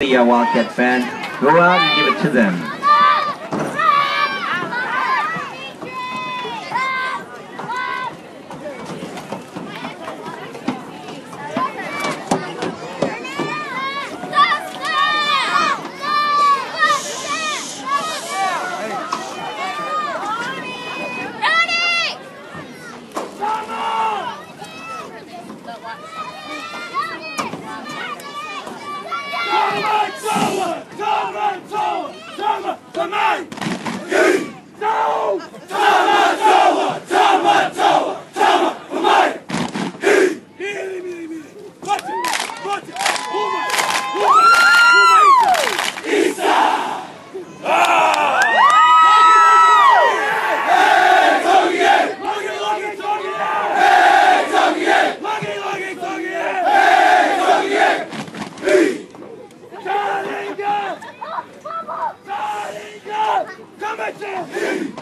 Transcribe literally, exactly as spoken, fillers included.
The uh, Wildcat fan, go out and give it to them. Come at you!